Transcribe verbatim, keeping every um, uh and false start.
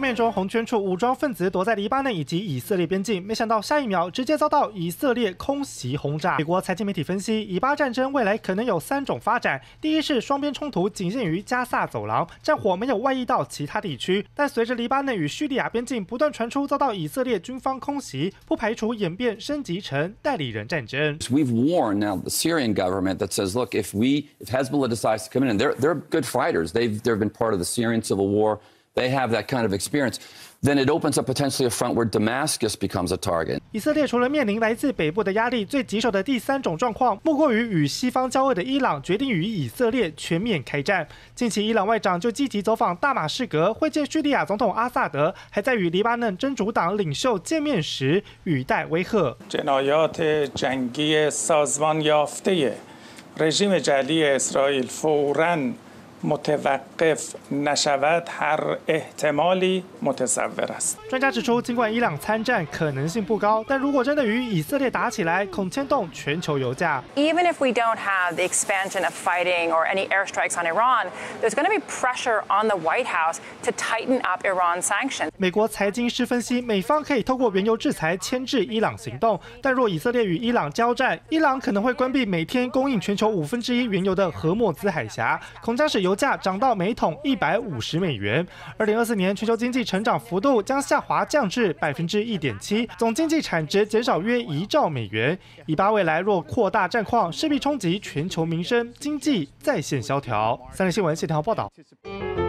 画面中红圈处武装分子躲在黎巴嫩以及以色列边境，没想到下一秒直接遭到以色列空袭轰炸。美国财经媒体分析，以巴战争未来可能有三种发展：第一是双边冲突仅限于加萨走廊，战火没有外溢到其他地区；但随着黎巴嫩与叙利亚边境不断传出遭到以色列军方空袭，不排除演变升级成代理人战争。 We've warned now the Syrian government that says, look, if we, if Hezbollah decides to come in, and they're they're good fighters, they've they've been part of the Syrian civil war. They have that kind of experience. Then it opens up potentially a front where Damascus becomes a target. 以色列除了面临来自北部的压力，最棘手的第三种状况，莫过于与西方交恶的伊朗决定与以色列全面开战。近期，伊朗外长就积极走访大马士革，会见叙利亚总统阿萨德，还在与黎巴嫩真主党领袖见面时语带威吓。 جنایات جنگی سازمان یافته رژیم جعلی اسرائیل فوراً متوقف نشود هر احتمالی متصور است。 专家指出，尽管伊朗参战可能性不高，但如果真的与以色列打起来，恐牵动全球油价。 Even if we don't have the expansion of fighting or any airstrikes on Iran, there's going to be pressure on the White House to tighten up Iran sanctions. 美国财经师分析，美方可以透过原油制裁牵制伊朗行动，但若以色列与伊朗交战，伊朗可能会关闭每天供应全球五分之一原油的荷默兹海峡，恐将使油价涨到每桶一百五十美元。二零二四年全球经济成长幅度将下滑降至百分之一点七，总经济产值减少约一兆美元。以巴未来若扩大战况，势必冲击全球民生，经济再现萧条。三立新闻谢天豪报道。